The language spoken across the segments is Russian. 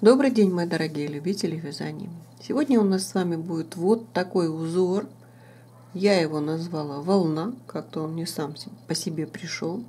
Добрый день, мои дорогие любители вязания. Сегодня у нас с вами будет вот такой узор. Я его назвала «Волна», как-то он мне сам по себе пришел.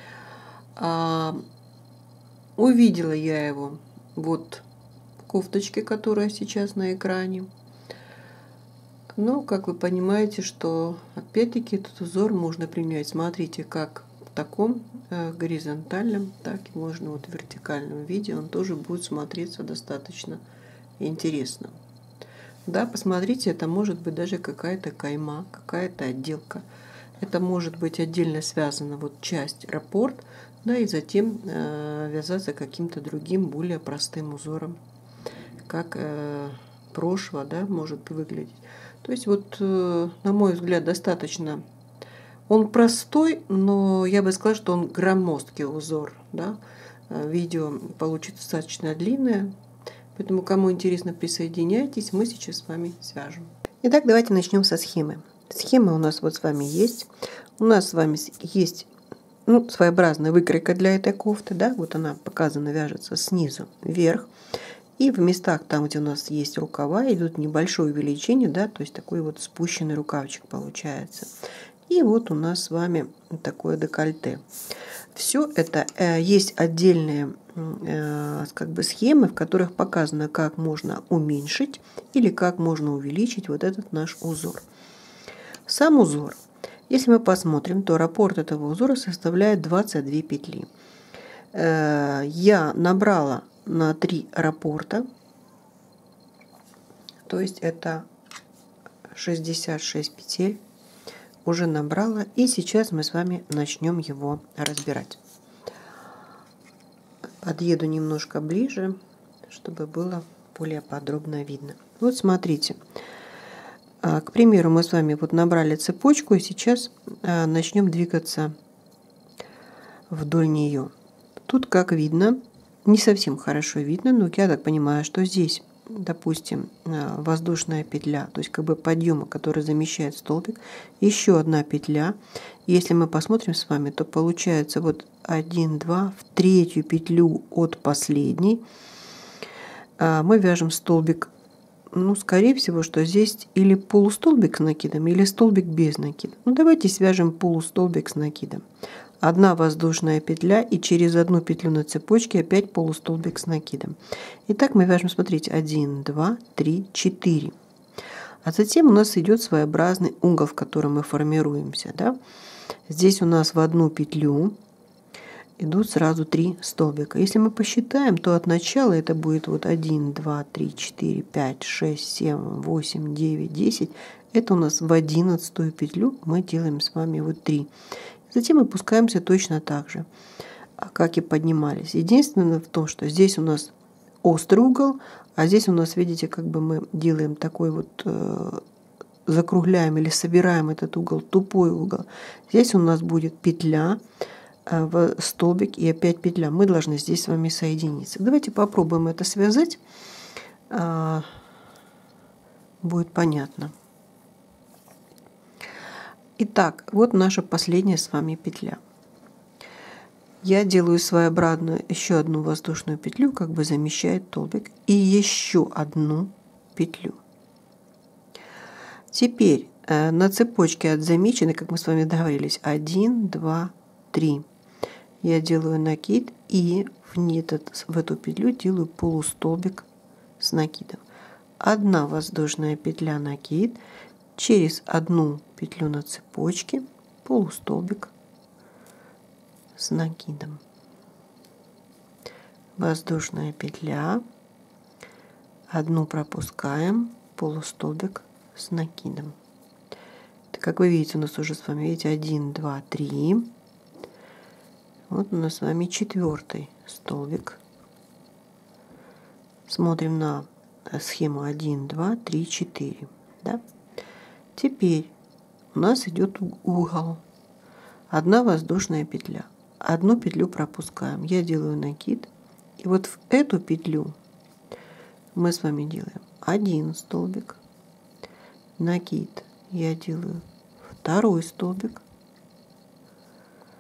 Увидела я его вот в кофточке, которая сейчас на экране. Но, как вы понимаете, что опять-таки этот узор можно применять. Смотрите, как в таком горизонтальном, так и можно вот в вертикальном виде. Он тоже будет смотреться достаточно интересно. Да, посмотрите, это может быть даже какая-то кайма, какая-то отделка. Это может быть отдельно связана вот часть раппорт, да, и затем вязаться каким-то другим, более простым узором, как прошлое, да, может выглядеть. То есть вот, на мой взгляд, достаточно. Он простой, но я бы сказала, что он громоздкий узор, да. Видео получится достаточно длинное. Поэтому, кому интересно, присоединяйтесь, мы сейчас с вами свяжем. Итак, давайте начнем со схемы. Схема у нас вот с вами есть. У нас с вами есть своеобразная выкройка для этой кофты. Да? Вот она показана, вяжется снизу вверх. И в местах, там, где у нас есть рукава, идут небольшое увеличение, да, то есть такой вот спущенный рукавчик получается. И вот у нас с вами такое декольте. Все это есть отдельные как бы схемы, в которых показано, как можно уменьшить или как можно увеличить вот этот наш узор. Сам узор, если мы посмотрим, то раппорт этого узора составляет 22 петли. Я набрала на 3 раппорта, то есть это 66 петель уже набрала, и сейчас мы с вами начнем его разбирать. Подъеду немножко ближе, чтобы было более подробно видно. Вот смотрите, к примеру, мы с вами вот набрали цепочку, и сейчас начнем двигаться вдоль нее. Тут, как видно, не совсем хорошо видно, но я так понимаю, что здесь, допустим, воздушная петля, то есть как бы подъема, который замещает столбик, еще одна петля. Если мы посмотрим с вами, то получается вот 1, 2, в третью петлю от последней мы вяжем столбик. Скорее всего, что здесь или полустолбик с накидом, или столбик без накида. Давайте свяжем полустолбик с накидом. Одна воздушная петля, и через одну петлю на цепочке опять полустолбик с накидом. Итак, мы вяжем, смотрите, 1, 2, 3, 4. А затем у нас идет своеобразный угол, в котором мы формируемся. Да? Здесь у нас в одну петлю идут сразу 3 столбика. Если мы посчитаем, то от начала это будет вот 1, 2, 3, 4, 5, 6, 7, 8, 9, 10. Это у нас в 11 петлю мы делаем с вами вот 3. Затем опускаемся точно так же, как и поднимались. Единственное в том, что здесь у нас острый угол, а здесь у нас, видите, как бы мы делаем такой вот, закругляем или собираем этот угол, тупой угол. Здесь у нас будет петля в столбик и опять петля. Мы должны здесь с вами соединиться. Давайте попробуем это связать. Будет понятно. Итак, вот наша последняя с вами петля. Я делаю своеобразную еще одну воздушную петлю, как бы замещает столбик, и еще одну петлю. Теперь на цепочке от замеченной, как мы с вами договорились, 1, 2, 3. Я делаю накид и в эту петлю делаю полустолбик с накидом. Одна воздушная петля, накид, через одну петлю на цепочке полустолбик с накидом. Воздушная петля, одну пропускаем, полустолбик с накидом. Как вы видите, у нас уже с вами, видите, 1, 2, 3. Вот у нас с вами 4 столбик. Смотрим на схему 1, 2, 3, 4. Да? Теперь у нас идет угол. Одна воздушная петля. Одну петлю пропускаем. Я делаю накид. И вот в эту петлю мы с вами делаем 1 столбик. Накид. Я делаю 2 столбик.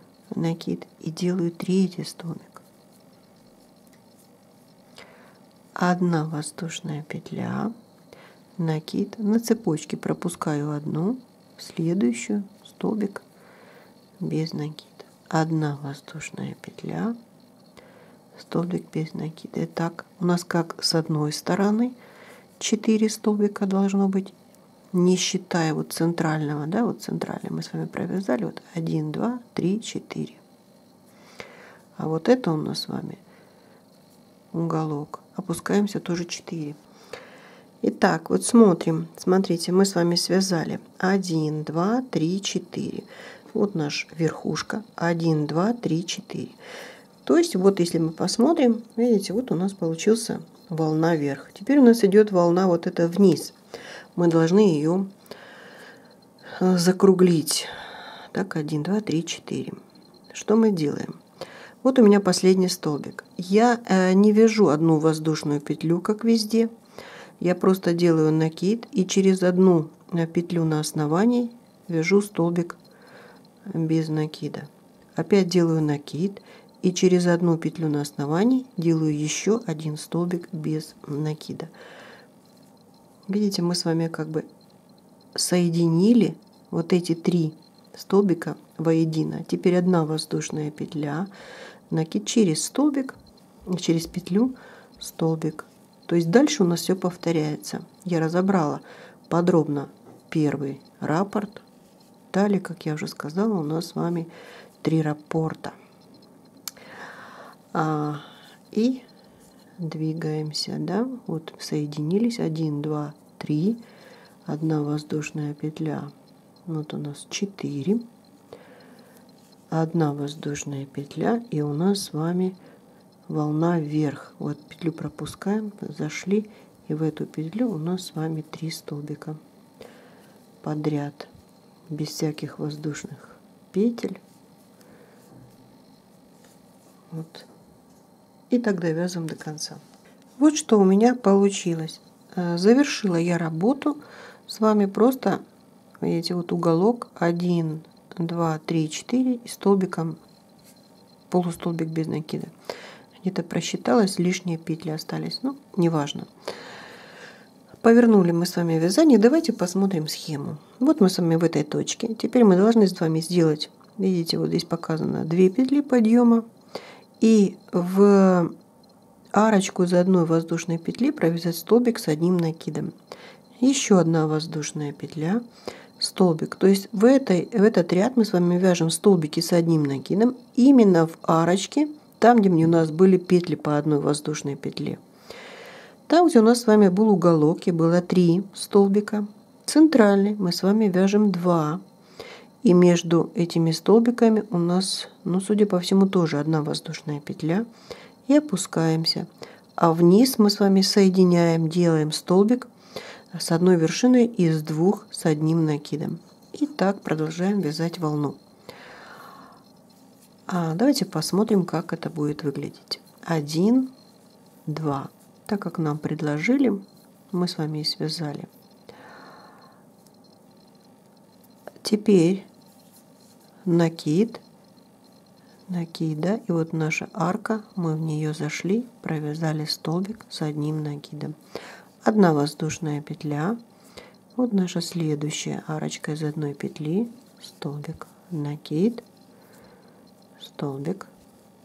Накид. И делаю 3 столбик. 1 воздушная петля, накид, на цепочке пропускаю одну, следующую, столбик без накида, 1 воздушная петля, столбик без накида. Итак, у нас как с одной стороны 4 столбика должно быть, не считая вот центрального, да, вот центральный мы с вами провязали, вот 1, 2, 3, 4. А вот это у нас с вами уголок. Опускаемся тоже 4. Итак, вот смотрим. Смотрите, мы с вами связали 1, 2, 3, 4. Вот наш верхушка. 1, 2, 3, 4. То есть, вот если мы посмотрим, видите, вот у нас получился волна вверх. Теперь у нас идет волна вот эта вниз. Мы должны ее закруглить. Так, 1, 2, 3, 4. Что мы делаем? Вот у меня последний столбик. Я не вяжу одну воздушную петлю, как везде. Я просто делаю накид и через одну петлю на основании вяжу столбик без накида. Опять делаю накид и через одну петлю на основании делаю еще один столбик без накида. Видите, мы с вами как бы соединили вот эти 3 столбика воедино. Теперь 1 воздушная петля, накид через столбик, через петлю, столбик. То есть дальше у нас все повторяется. Я разобрала подробно первый раппорт. Далее, как я уже сказала, у нас с вами 3 раппорта. И двигаемся, да, вот соединились, 1, 2, 3, 1 воздушная петля, вот у нас 4, 1 воздушная петля, и у нас с вами волна вверх. Вот петлю пропускаем, зашли, и в эту петлю у нас с вами 3 столбика подряд, без всяких воздушных петель. Вот. И тогда вяжем до конца. Вот что у меня получилось. Завершила я работу. С вами просто, видите, вот уголок 1, 2, 3, 4 и столбиком, полустолбик без накида. Где-то просчиталась, лишние петли остались. Ну, неважно. Повернули мы с вами вязание. Давайте посмотрим схему. Вот мы с вами в этой точке. Теперь мы должны с вами сделать, видите, вот здесь показано 2 петли подъема. И в арочку из одной воздушной петли провязать столбик с одним накидом. Еще 1 воздушная петля, столбик. То есть в этот ряд мы с вами вяжем столбики с одним накидом именно в арочке, там, где у нас были петли по 1 воздушной петле. Там, где у нас с вами был уголок и было 3 столбика, центральный мы с вами вяжем 2. И между этими столбиками у нас, ну, судя по всему, тоже 1 воздушная петля. И опускаемся. А вниз мы с вами соединяем, делаем столбик с одной вершиной из 2 с одним накидом. И так продолжаем вязать волну. Давайте посмотрим, как это будет выглядеть. 1, 2. Так как нам предложили, мы с вами и связали. Теперь накид, накида, и вот наша арка, мы в нее зашли, провязали столбик с одним накидом. 1 воздушная петля, вот наша следующая арочка из одной петли, столбик, накид, столбик,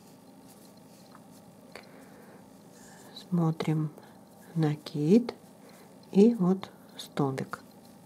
смотрим, накид и вот столбик.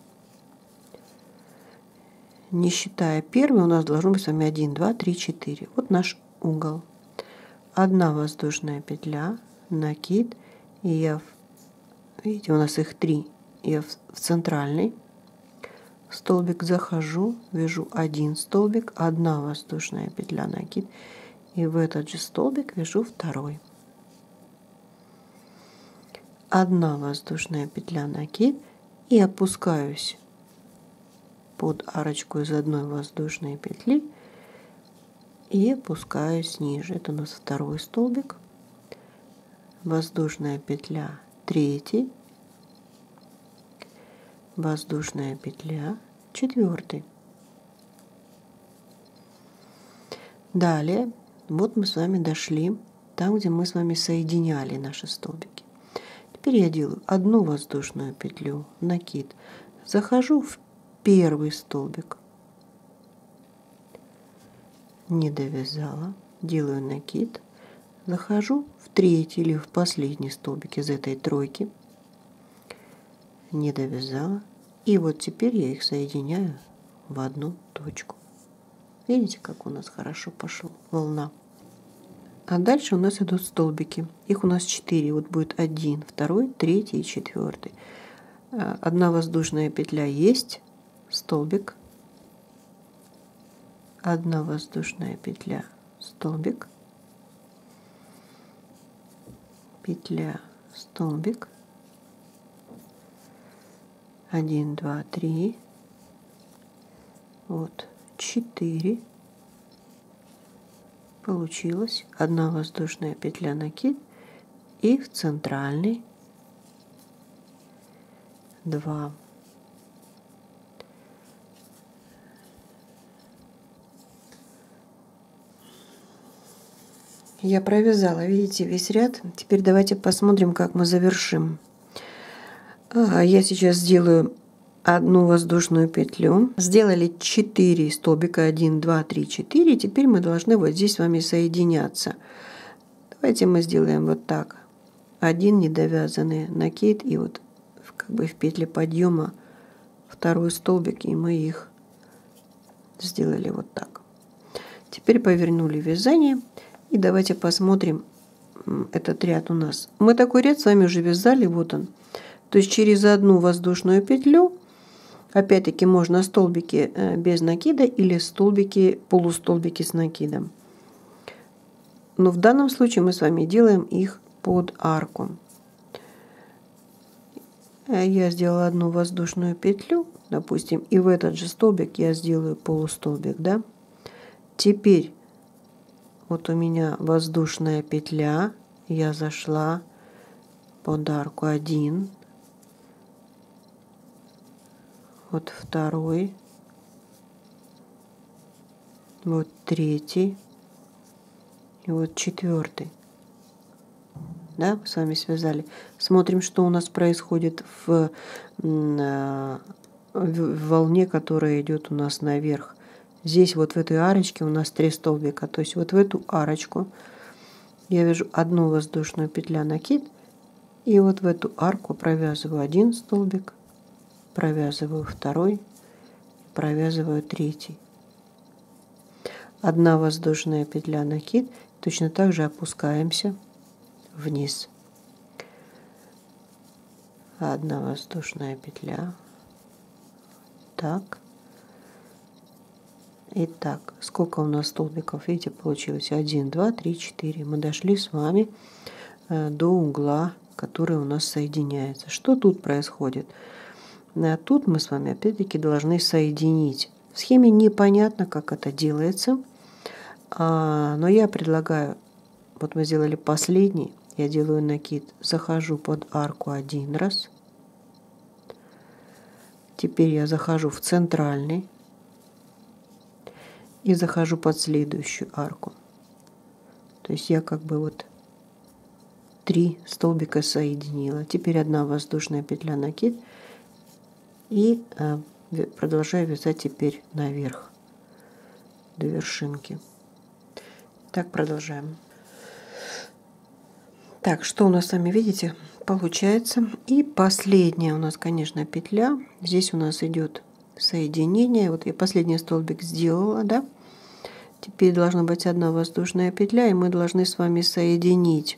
Не считая первый, у нас должно быть с вами 1, 2, 3, 4. Вот наш угол. 1 воздушная петля, накид, и я, видите, у нас их 3. Я в центральный столбик захожу, вяжу 1 столбик, 1 воздушная петля, накид, и в этот же столбик вяжу 2. 1 воздушная петля, накид, и опускаюсь под арочку из одной воздушной петли и опускаюсь ниже. Это у нас 2 столбик, воздушная петля, 3, воздушная петля, 4. Далее, вот мы с вами дошли там, где мы с вами соединяли наши столбики. Теперь я делаю одну воздушную петлю, накид, захожу в первый столбик, не довязала, делаю накид, захожу в третий или в последний столбик из этой тройки, не довязала, и вот теперь я их соединяю в одну точку. Видите, как у нас хорошо пошла волна. А дальше у нас идут столбики. Их у нас 4. Вот будет 1, 2, 3 и 4. Одна воздушная петля есть, столбик. Одна воздушная петля, столбик. Петля, столбик. 1, 2, 3. Вот 4. Получилось. Одна воздушная петля, накид, и в центральный 2. Я провязала, видите, весь ряд. Теперь давайте посмотрим, как мы завершим. Я сейчас сделаю одну воздушную петлю. Сделали 4 столбика, 1, 2, 3, 4. Теперь мы должны вот здесь с вами соединяться. Давайте мы сделаем вот так. Один недовязанный накид, и вот как бы в петле подъема второй столбик, и мы их сделали вот так. Теперь повернули вязание, и давайте посмотрим этот ряд у нас. Мы такой ряд с вами уже вязали, вот он. То есть через одну воздушную петлю, опять-таки можно столбики без накида или столбики, полустолбики с накидом. Но в данном случае мы с вами делаем их под арку. Я сделала одну воздушную петлю, допустим, и в этот же столбик я сделаю полустолбик, да? Теперь вот у меня воздушная петля, я зашла под арку 1, вот второй, вот третий и вот 4. Да, мы с вами связали. Смотрим, что у нас происходит в волне, которая идет у нас наверх. Здесь вот в этой арочке у нас 3 столбика. То есть вот в эту арочку я вяжу одну воздушную петлю, накид, и вот в эту арку провязываю 1 столбик, провязываю второй, провязываю третий. Одна воздушная петля, накид, точно так же опускаемся вниз. Одна воздушная петля. Так. Итак, сколько у нас столбиков? Видите, получилось 1, 2, 3, 4. Мы дошли с вами до угла, который у нас соединяется. Что тут происходит? Тут мы с вами опять-таки должны соединить. В схеме непонятно, как это делается, но я предлагаю, вот мы сделали последний, я делаю накид, захожу под арку 1 раз. Теперь я захожу в центральный и захожу под следующую арку. То есть я как бы вот 3 столбика соединила. Теперь одна воздушная петля, накид, и продолжаю вязать теперь наверх до вершинки. Так, продолжаем. Так, что у нас с вами, видите, получается. И последняя у нас, конечно, петля. Здесь у нас идет соединение. Вот я последний столбик сделала, да. Теперь должна быть одна воздушная петля, и мы должны с вами соединить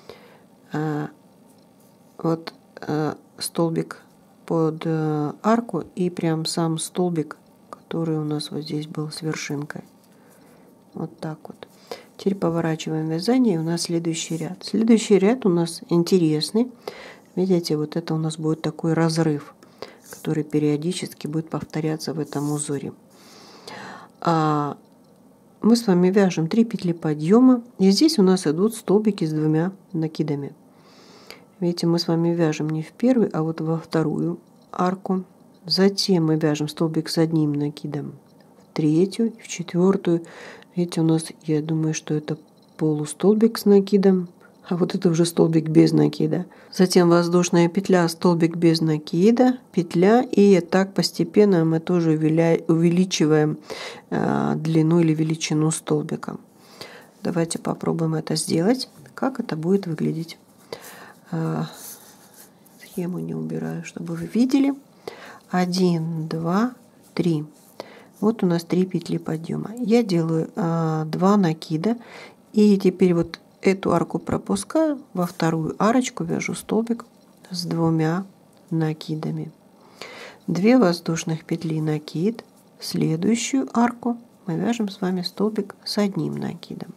вот столбик под арку и прям сам столбик, который у нас вот здесь был с вершинкой. Вот так вот. Теперь поворачиваем вязание, и у нас следующий ряд. Следующий ряд у нас интересный. Видите, вот это у нас будет такой разрыв, который периодически будет повторяться в этом узоре. Мы с вами вяжем 3 петли подъема, и здесь у нас идут столбики с 2 накидами. Видите, мы с вами вяжем не в первую, а вот во вторую арку. Затем мы вяжем столбик с 1 накидом в третью, в четвертую. Видите, у нас, я думаю, что это полустолбик с накидом, а вот это уже столбик без накида. Затем воздушная петля, столбик без накида, петля, и так постепенно мы тоже увеличиваем длину или величину столбика. Давайте попробуем это сделать. Как это будет выглядеть? Схему не убираю, чтобы вы видели. 1, 2, 3. Вот у нас 3 петли подъема. Я делаю 2 накида, и теперь вот эту арку пропускаю, во вторую арочку вяжу столбик с 2 накидами. 2 воздушных петли накид, в следующую арку мы вяжем с вами столбик с 1 накидом.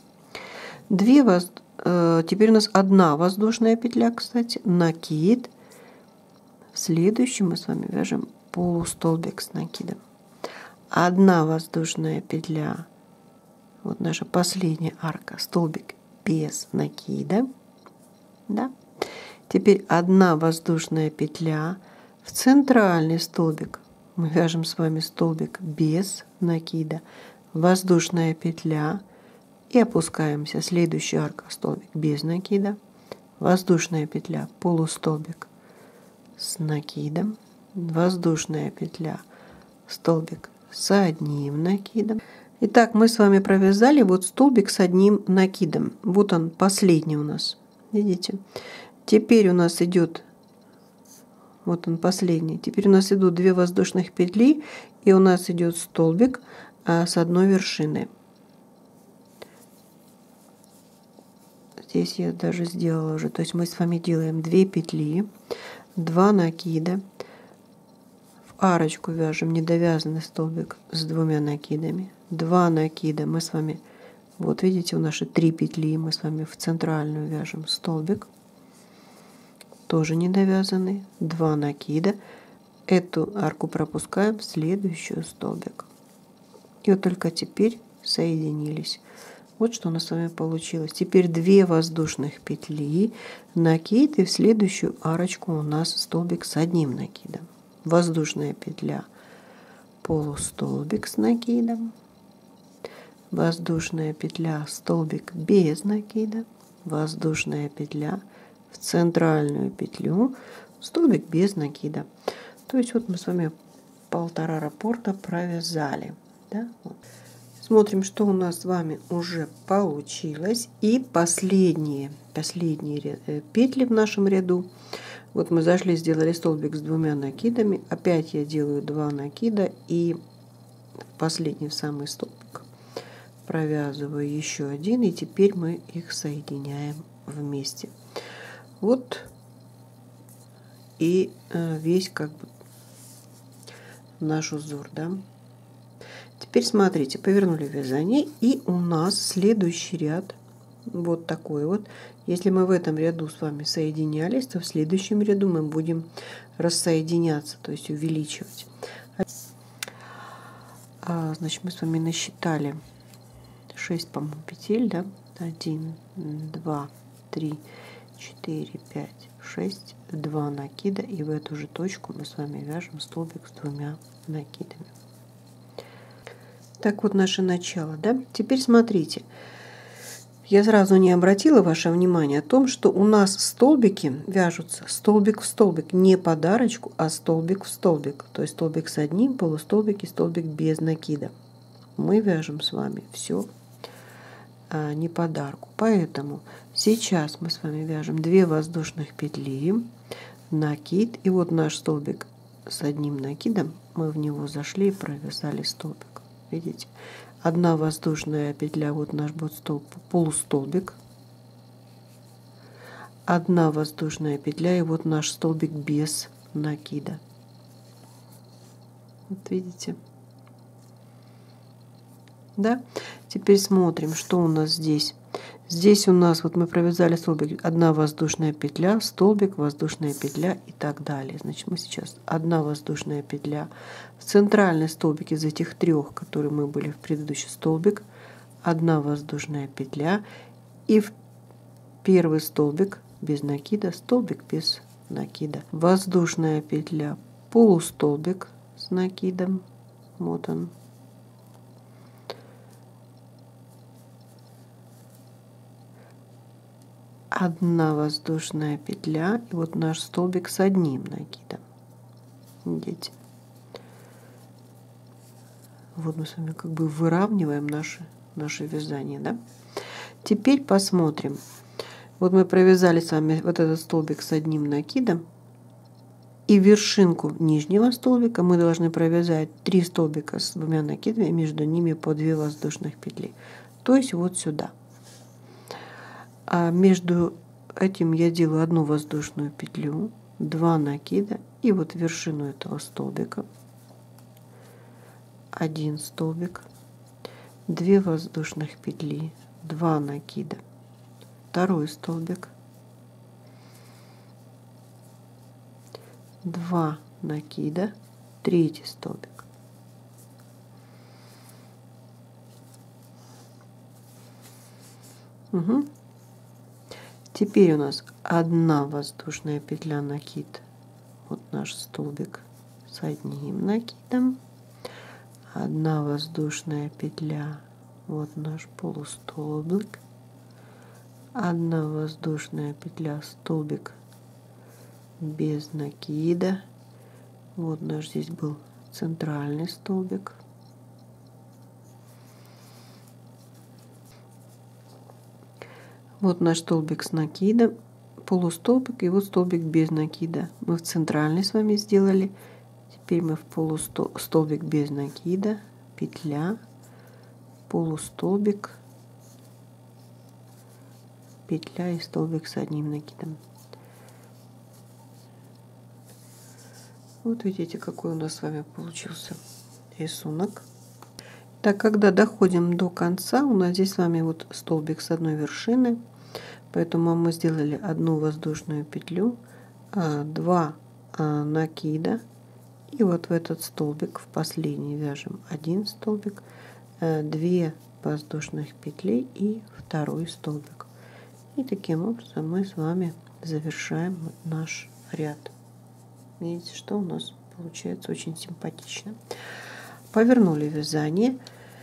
Теперь у нас 1 воздушная петля, кстати, накид. В следующую мы с вами вяжем полустолбик с накидом. 1 воздушная петля, вот наша последняя арка, столбик без накида. Да? Теперь 1 воздушная петля, в центральный столбик мы вяжем с вами столбик без накида, воздушная петля и опускаемся. Следующая арка, столбик без накида, воздушная петля, полустолбик с накидом, воздушная петля, столбик с 1 накидом. Итак, мы с вами провязали вот столбик с 1 накидом. Вот он последний у нас. Видите? Теперь у нас идет, вот он последний. Теперь у нас идут 2 воздушных петли, и у нас идет столбик с 1 вершиной. Здесь я даже сделала уже. То есть мы с вами делаем 2 петли, 2 накида. В арочку вяжем недовязанный столбик с 2 накидами. 2 накида мы с вами, вот видите, у наши 3 петли, мы с вами в центральную вяжем столбик, тоже недовязанный, 2 накида, эту арку пропускаем в следующую столбик. И вот только теперь соединились. Вот что у нас с вами получилось. Теперь 2 воздушных петли, накид, и в следующую арочку у нас столбик с 1 накидом. Воздушная петля, полустолбик с накидом, воздушная петля, столбик без накида, воздушная петля, в центральную петлю, столбик без накида. То есть вот мы с вами 1,5 раппорта провязали. Да? Вот. Смотрим, что у нас с вами уже получилось. И последние петли в нашем ряду. Вот мы зашли, сделали столбик с 2 накидами. Опять я делаю 2 накида и последний в самый столбик провязываю еще 1, и теперь мы их соединяем вместе. Вот и весь как бы наш узор, да. Теперь смотрите, повернули вязание, и у нас следующий ряд вот такой вот. Если мы в этом ряду с вами соединялись, то в следующем ряду мы будем рассоединяться, то есть увеличивать. Значит, мы с вами насчитали 6, по-моему, петель, да? 1, 2, 3, 4, 5, 6, 2 накида, и в эту же точку мы с вами вяжем столбик с 2 накидами. Так вот наше начало, да? Теперь смотрите. Я сразу не обратила ваше внимание о том, что у нас столбики вяжутся столбик в столбик, не подарочку, а столбик в столбик. То есть столбик с 1, полустолбик и столбик без накида. Мы вяжем с вами все не подарку. Поэтому сейчас мы с вами вяжем 2 воздушных петли, накид, и вот наш столбик с 1 накидом, мы в него зашли и провязали столбик. Видите? 1 воздушная петля, вот наш будет полустолбик. 1 воздушная петля, и вот наш столбик без накида. Вот видите? Да? Теперь смотрим, что у нас здесь. Здесь у нас, вот мы провязали столбик, 1 воздушная петля, столбик, воздушная петля и так далее. Значит, мы сейчас 1 воздушная петля в центральный столбик из этих 3, которые мы были в предыдущий столбик, 1 воздушная петля, и в первый столбик без накида, столбик без накида, воздушная петля, полустолбик с накидом, вот он. одна воздушная петля, и вот наш столбик с одним накидом. Видите? Вот мы с вами как бы выравниваем наше вязание, да? Теперь посмотрим. Вот мы провязали с вами вот этот столбик с одним накидом, и вершинку нижнего столбика мы должны провязать 3 столбика с 2 накидами, между ними по 2 воздушных петли, то есть вот сюда. А между этим я делаю одну воздушную петлю, 2 накида, и вот вершину этого столбика, 1 столбик, 2 воздушных петли, 2 накида, 2 столбик, 2 накида, 3 столбик. Угу. Теперь у нас 1 воздушная петля, накид, вот наш столбик с одним накидом, 1 воздушная петля, вот наш полустолбик, 1 воздушная петля, столбик без накида, вот наш здесь был центральный столбик, вот наш столбик с накидом, полустолбик, и вот столбик без накида. Мы в центральный с вами сделали. Теперь мы в полустолбик без накида, петля, полустолбик, петля и столбик с одним накидом. Вот видите, какой у нас с вами получился рисунок. Так, когда доходим до конца, у нас здесь с вами вот столбик с одной вершины, поэтому мы сделали 1 воздушную петлю, 2 накида, и вот в этот столбик в последний вяжем 1 столбик, 2 воздушных петли и 2 столбик. И таким образом мы с вами завершаем наш ряд. Видите, что у нас получается очень симпатично. Повернули вязание.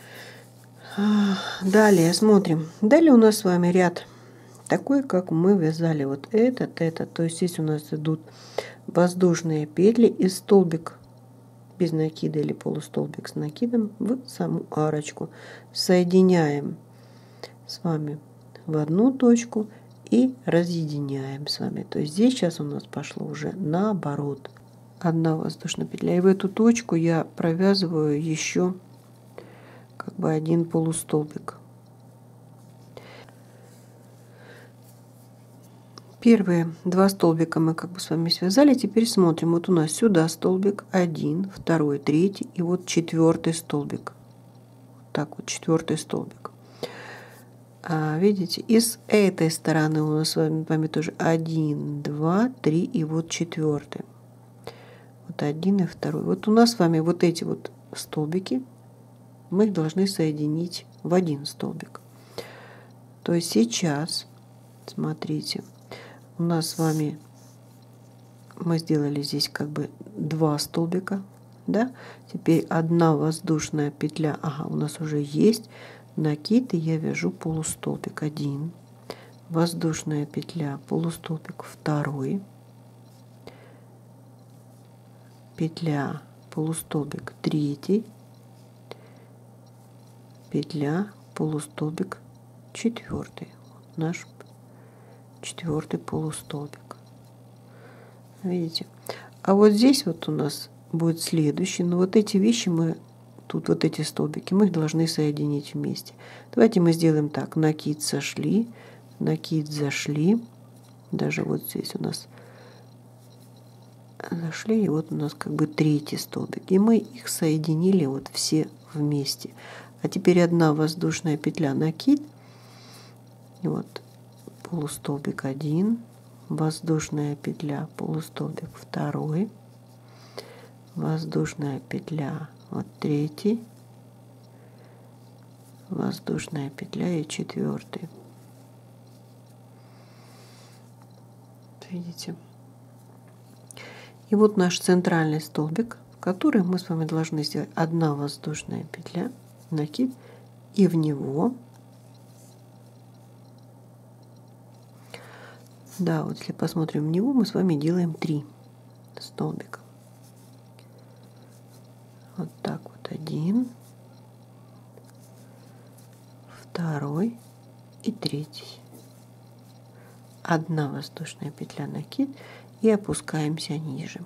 Далее смотрим. Далее у нас с вами ряд такой, как мы вязали вот этот. То есть здесь у нас идут воздушные петли и столбик без накида или полустолбик с накидом в саму арочку. Соединяем с вами в одну точку и разъединяем с вами. То есть здесь сейчас у нас пошло уже наоборот. 1 воздушная петля. И в эту точку я провязываю еще как бы 1 полустолбик. Первые 2 столбика мы как бы с вами связали. Теперь смотрим. Вот у нас сюда столбик 1, 2, 3 и вот 4 столбик. Так вот 4 столбик. Видите, и с этой стороны у нас с вами тоже 1, 2, 3 и вот 4. Вот 1 и 2. Вот у нас с вами вот эти вот столбики мы их должны соединить в 1 столбик. То есть сейчас, смотрите, у нас с вами мы сделали здесь как бы 2 столбика, да? Теперь 1 воздушная петля, у нас уже есть накид, и я вяжу полустолбик 1, воздушная петля, полустолбик 2, петля, полустолбик 3, петля, полустолбик 4, вот наш 4 полустолбик. Видите? А вот здесь вот у нас будет следующий, но вот эти вещи мы тут вот эти столбики мы их должны соединить вместе. Давайте мы сделаем так: накид сошли, накид зашли, даже вот здесь у нас зашли, и вот у нас как бы 3 столбик, и мы их соединили вот все вместе. А теперь 1 воздушная петля, накид, и вот полустолбик 1, воздушная петля, полустолбик 2, воздушная петля, вот 3, воздушная петля и 4. Видите? И вот наш центральный столбик, в который мы с вами должны сделать 1 воздушная петля, накид, и в него Да, вот если посмотрим в него, мы с вами делаем 3 столбика. Вот так вот 1, 2 и 3. 1 воздушная петля, накид, и опускаемся ниже.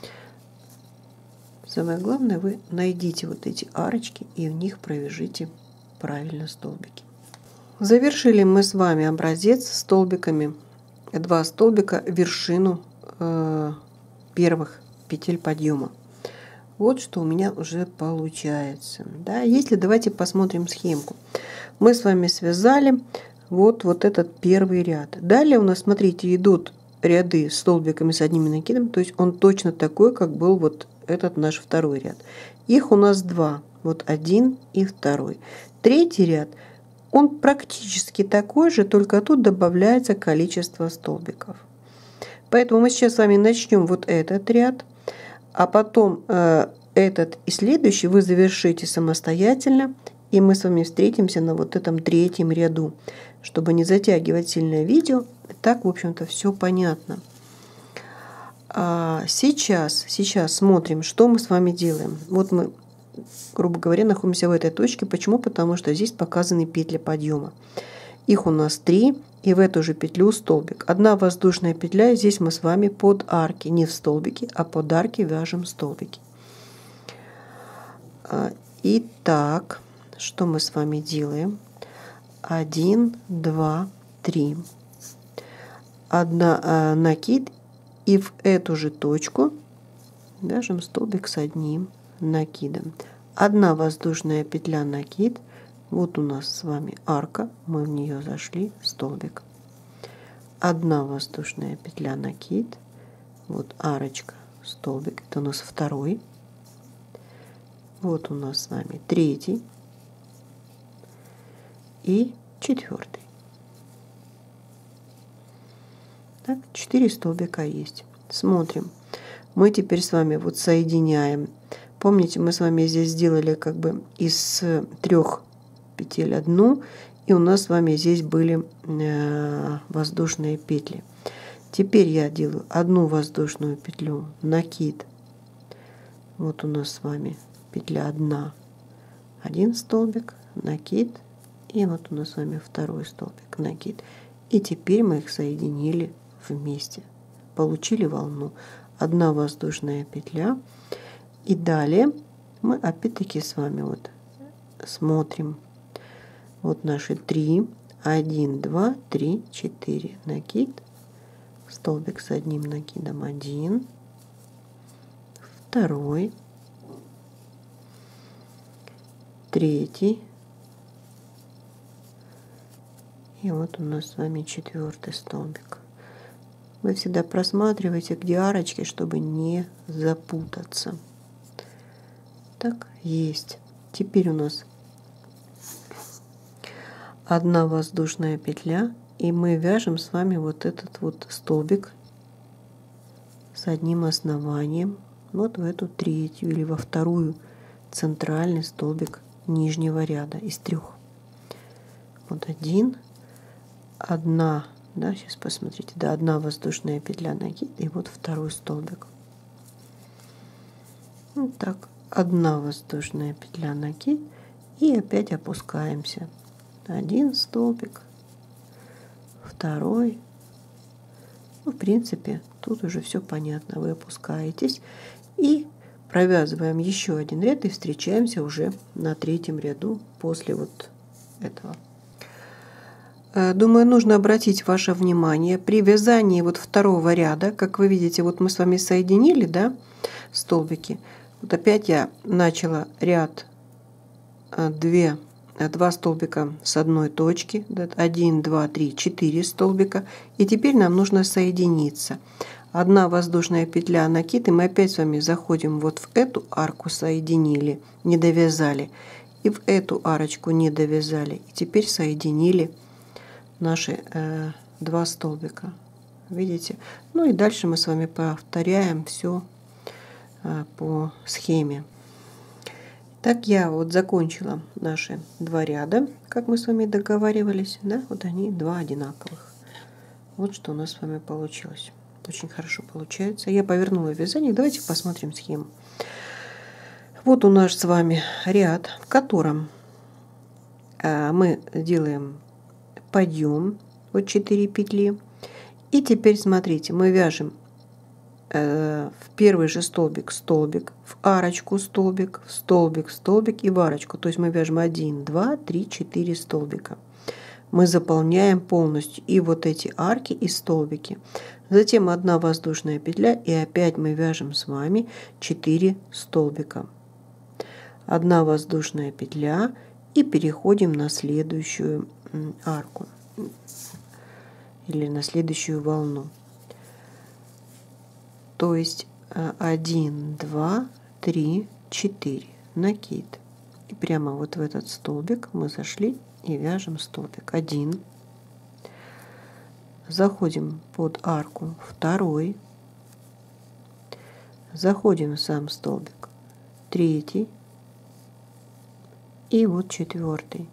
Самое главное, вы найдите вот эти арочки и в них провяжите правильно столбики. Завершили мы с вами образец столбиками, 2 столбика, вершину первых петель подъема. Вот что у меня уже получается. Да, если давайте посмотрим схемку. Мы с вами связали вот этот первый ряд. Далее у нас, смотрите, идут ряды с столбиками с одним накидом, то есть он точно такой, как был вот этот наш второй ряд. Их у нас 2, вот 1 и 2. Третий ряд, он практически такой же, только тут добавляется количество столбиков. Поэтому мы сейчас с вами начнем вот этот ряд, а потом этот и следующий вы завершите самостоятельно, и мы с вами встретимся на вот этом третьем ряду, чтобы не затягивать сильное видео. Так, в общем-то, все понятно. Сейчас смотрим, что мы с вами делаем. Вот мы, грубо говоря, находимся в этой точке. Почему? Потому что здесь показаны петли подъема. Их у нас 3, и в эту же петлю столбик. 1 воздушная петля, и здесь мы с вами под арки, не в столбике, а под арки вяжем столбики. Итак, что мы с вами делаем? 1, 2, 3. 1 накид, и в эту же точку вяжем столбик с 1 накидом. 1 воздушная петля, накид. Вот у нас с вами арка, мы в нее зашли, столбик. 1 воздушная петля, накид. Вот арочка, столбик. Это у нас 2. Вот у нас с вами 3 и 4. Так, 4 столбика есть. Смотрим. Мы теперь с вами вот соединяем. Помните, мы с вами здесь сделали как бы из 3 петель 1, и у нас с вами здесь были воздушные петли. Теперь я делаю 1 воздушную петлю, накид. Вот у нас с вами петля 1, 1 столбик, накид, и вот у нас с вами 2 столбик, накид. И теперь мы их соединили вместе, получили волну. 1 воздушная петля, и далее мы опять-таки с вами вот смотрим. Вот наши 3, 1, 2, 3, 4, накид, столбик с 1 накидом, 1, 2, 3, и вот у нас с вами 4 столбик. Вы всегда просматривайте, где арочки, чтобы не запутаться. Так, есть. Теперь у нас 1 воздушная петля, и мы вяжем с вами вот этот вот столбик с 1 основанием вот в эту 3 или во 2 центральный столбик нижнего ряда из 3. Вот 1, 1, да, сейчас посмотрите, да, 1 воздушная петля, накид, и вот 2 столбик. Вот так, 1 воздушная петля, накид, и опять опускаемся. 1 столбик, 2. Ну, в принципе, тут уже все понятно. Вы опускаетесь и провязываем еще 1 ряд и встречаемся уже на 3 ряду после вот этого. Думаю, нужно обратить ваше внимание при вязании вот 2 ряда, как вы видите, вот мы с вами соединили, да, столбики. Вот опять я начала ряд 2 столбика с одной точки, 1, 2, 3, 4 столбика, и теперь нам нужно соединиться. 1 воздушная петля, накид, и мы опять с вами заходим вот в эту арку, соединили, не довязали, и в эту арочку не довязали, и теперь соединили наши 2 столбика. Видите? Ну и дальше мы с вами повторяем все по схеме. Так, я вот закончила наши 2 ряда, как мы с вами договаривались, да, вот они 2 одинаковых. Вот что у нас с вами получилось. Очень хорошо получается. Я повернула вязание. Давайте посмотрим схему. Вот у нас с вами ряд, в котором мы делаем подъем, вот 4 петли. И теперь смотрите, мы вяжем в первый же столбик столбик, в арочку столбик, в столбик столбик и в арочку. То есть мы вяжем 1, 2, 3, 4 столбика. Мы заполняем полностью и вот эти арки и столбики. Затем 1 воздушная петля, и опять мы вяжем с вами 4 столбика. 1 воздушная петля, и переходим на следующую арку или на следующую волну. То есть 1, 2, 3, 4 накид. И прямо вот в этот столбик мы зашли и вяжем столбик 1. Заходим под арку 2, заходим в сам столбик 3 и вот 4.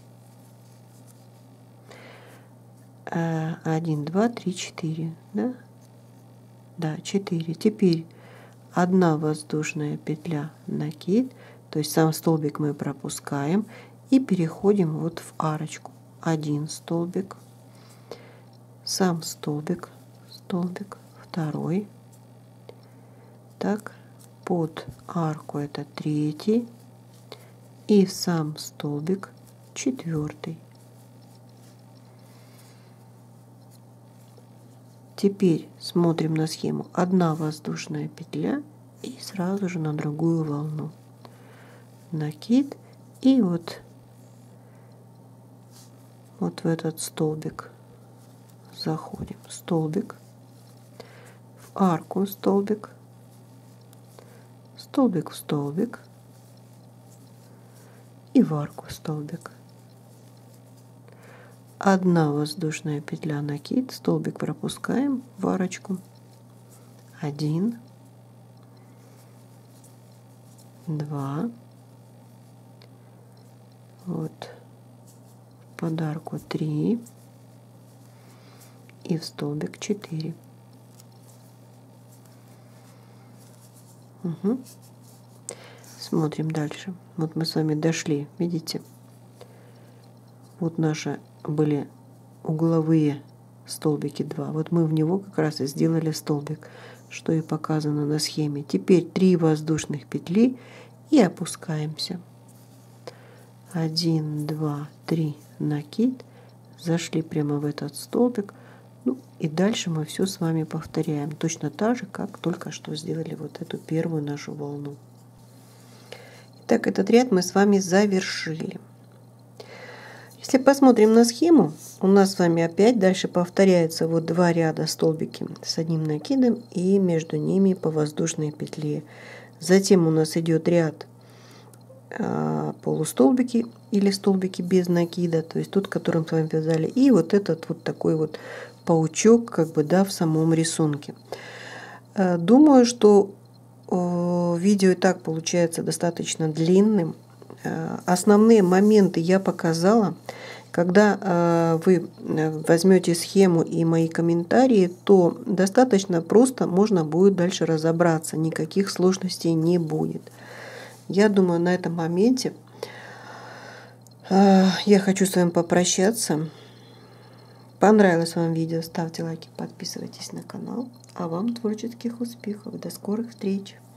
1, 2, 3, 4, да? Да, 4. Теперь 1 воздушная петля накид, то есть сам столбик мы пропускаем и переходим вот в арочку. 1 столбик, сам столбик, столбик, 2, так, под арку это 3 и в сам столбик 4. Теперь смотрим на схему. 1 воздушная петля и сразу же на другую волну. Накид и вот в этот столбик заходим. Столбик, в арку столбик, столбик в столбик и в арку столбик. 1 воздушная петля накид, столбик пропускаем в арочку. 1, 2, вот под арку 3 и в столбик 4. Угу. Смотрим дальше. Вот мы с вами дошли, видите? Вот наши были угловые столбики 2. Вот мы в него как раз и сделали столбик, что и показано на схеме. Теперь 3 воздушных петли и опускаемся. 1, 2, 3 накид, зашли прямо в этот столбик. Ну и дальше мы все с вами повторяем, точно так же, как только что сделали вот эту первую нашу волну. Итак, этот ряд мы с вами завершили. Если посмотрим на схему, у нас с вами опять дальше повторяется вот 2 ряда столбики с одним накидом и между ними по воздушной петле. Затем у нас идет ряд полустолбики или столбики без накида, то есть тот, который мы с вами вязали, и вот этот вот такой вот паучок, как бы, да, в самом рисунке. Думаю, что видео и так получается достаточно длинным. Основные моменты я показала. Когда вы возьмете схему и мои комментарии, то достаточно просто можно будет дальше разобраться. Никаких сложностей не будет. Я думаю, на этом моменте я хочу с вами попрощаться. Понравилось вам видео? Ставьте лайки, подписывайтесь на канал. А вам творческих успехов. До скорых встреч!